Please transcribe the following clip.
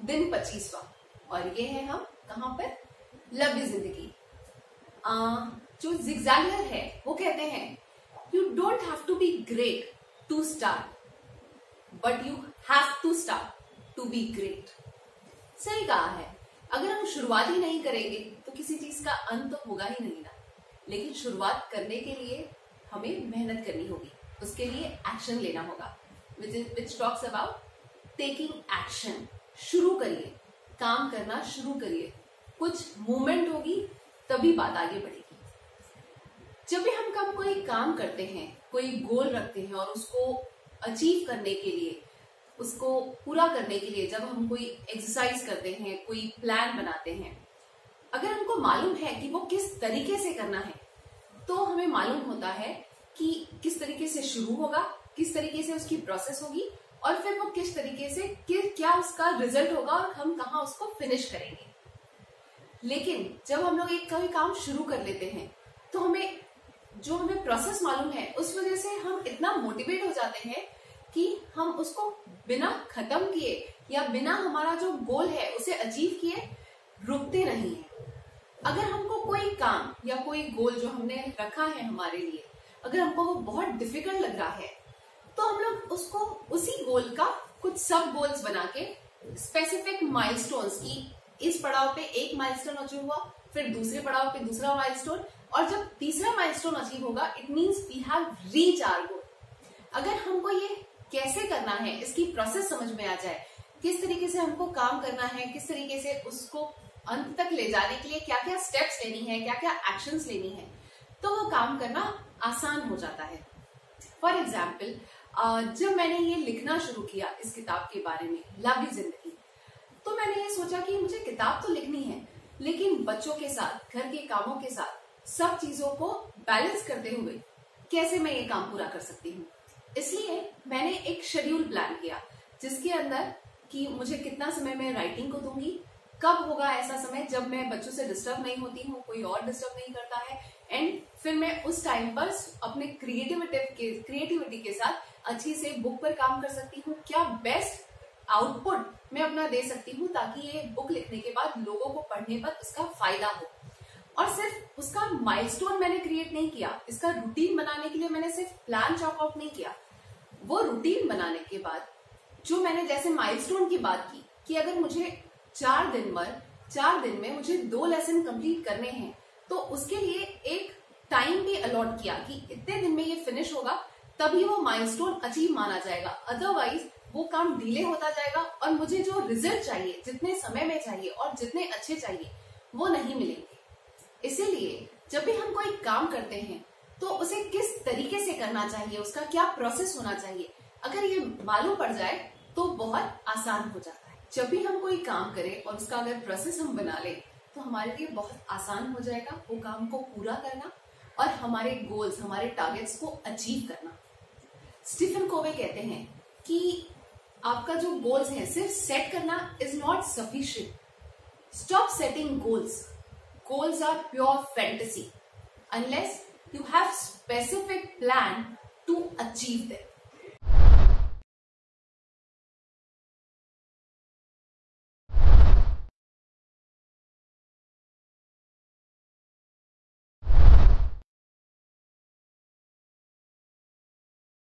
दिन 25वां और ये है हम कहाँ पर, लव यू जिंदगी। जो जिगजैगर है वो कहते हैं you don't have to be great to start but you have to start to be great. सही कहा है, अगर हम शुरुआत ही नहीं करेंगे तो किसी चीज का अंत तो होगा ही नहीं ना। लेकिन शुरुआत करने के लिए हमें मेहनत करनी होगी, उसके लिए एक्शन लेना होगा, which talks about taking action. शुरू करिए, काम करना शुरू करिए, कुछ मूवमेंट होगी तभी बात आगे बढ़ेगी। जब भी हम कोई काम करते हैं, कोई गोल रखते हैं और उसको अचीव करने के लिए, उसको पूरा करने के लिए जब हम कोई एक्सरसाइज करते हैं, कोई प्लान बनाते हैं, अगर हमको मालूम है कि वो किस तरीके से करना है तो हमें मालूम होता है कि किस तरीके से शुरू होगा, किस तरीके से उसकी प्रोसेस होगी और फिर वो किस तरीके से क्या उसका रिजल्ट होगा और हम कहाँ उसको फिनिश करेंगे। लेकिन जब हम लोग एक कोई काम शुरू कर लेते हैं तो हमें प्रोसेस मालूम है, उस वजह से हम इतना मोटिवेट हो जाते हैं कि हम उसको बिना खत्म किए या बिना हमारा जो गोल है उसे अचीव किए रुकते नहीं है। अगर हमको कोई काम या कोई गोल जो हमने रखा है हमारे लिए, अगर हमको वो बहुत डिफिकल्ट लग रहा है तो हम लोग उसको उसी गोल का कुछ सब गोल्स बना के स्पेसिफिक माइलस्टोन्स की इस पड़ाव पे एक माइलस्टोन अचीव हुआ, फिर दूसरे पड़ाव पे दूसरा माइलस्टोन, और जब तीसरा माइलस्टोन अचीव होगा it means we have reach our goal. अगर हमको ये कैसे करना है, इसकी प्रोसेस समझ में आ जाए, किस तरीके से हमको काम करना है, किस तरीके से उसको अंत तक ले जाने के लिए क्या क्या स्टेप्स लेनी है, क्या क्या एक्शंस लेनी है, तो वो काम करना आसान हो जाता है। फॉर एग्जाम्पल, जब मैंने ये लिखना शुरू किया इस किताब के बारे में, लव यू जिंदगी, तो मैंने ये सोचा कि मुझे किताब तो लिखनी है लेकिन बच्चों के साथ, घर के कामों के साथ, सब चीजों को बैलेंस करते हुए कैसे मैं ये काम पूरा कर सकती हूँ। इसलिए मैंने एक शेड्यूल प्लान किया जिसके अंदर कि मुझे कितना समय मैं राइटिंग को दूंगी, कब होगा ऐसा समय जब मैं बच्चों से डिस्टर्ब नहीं होती हूँ, कोई और डिस्टर्ब नहीं करता है, एंड फिर मैं उस टाइम पर अपने क्रिएटिविटी के साथ अच्छी से बुक पर काम कर सकती हूँ, क्या बेस्ट आउटपुट मैं अपना दे सकती हूँ ताकि ये बुक लिखने के बाद लोगों को पढ़ने पर इसका फायदा हो। और सिर्फ उसका माइलस्टोन मैंने क्रिएट नहीं किया, इसका रूटीन बनाने के लिए मैंने सिर्फ प्लान चॉक आउट नहीं किया, वो रूटीन बनाने के बाद जो मैंने जैसे माइलस्टोन की बात की कि अगर मुझे 4 दिन में मुझे 2 लेसन कंप्लीट करने हैं तो उसके लिए एक टाइम भी अलॉट किया कि इतने दिन में ये फिनिश होगा, तभी वो माइलस्टोन अचीव माना जाएगा, अदरवाइज वो काम डिले होता जाएगा और मुझे जो रिजल्ट चाहिए, जितने समय में चाहिए और जितने अच्छे चाहिए, वो नहीं मिलेंगे। इसीलिए जब भी हम कोई काम करते हैं तो उसे किस तरीके से करना चाहिए, उसका क्या प्रोसेस होना चाहिए, अगर ये मालूम पड़ जाए तो बहुत आसान हो जाता है। जब भी हम कोई काम करें और उसका अगर प्रोसेस हम बना लें तो हमारे लिए बहुत आसान हो जाएगा वो काम को पूरा करना और हमारे गोल्स, हमारे टारगेट्स को अचीव करना। स्टीफन कोवे कहते हैं कि आपका जो गोल्स है सिर्फ सेट करना is not sufficient. Stop setting goals. Goals are pure fantasy unless you have specific plan to achieve them.